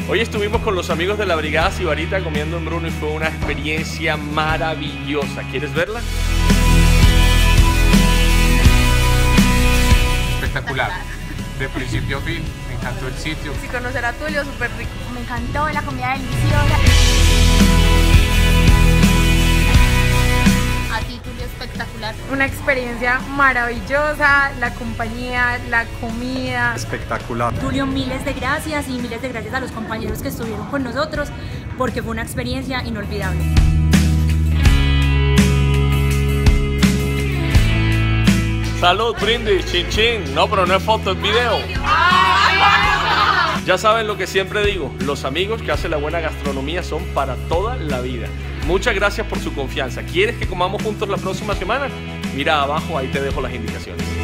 Hoy estuvimos con los amigos de la Brigada Sibarita comiendo en Bruno y fue una experiencia maravillosa. ¿Quieres verla? Espectacular, de principio a fin, me encantó el sitio. Sí, conocer a Tulio, súper rico. Me encantó, la comida deliciosa. A ti, Tulio, espectacular. Una experiencia maravillosa, la compañía, la comida. Espectacular. Tulio, miles de gracias y miles de gracias a los compañeros que estuvieron con nosotros porque fue una experiencia inolvidable. Salud, brindis, chin chin. No, pero no es foto, es video. Ya saben lo que siempre digo, los amigos que hacen la buena gastronomía son para toda la vida. Muchas gracias por su confianza. ¿Quieres que comamos juntos la próxima semana? Mira abajo, ahí te dejo las indicaciones.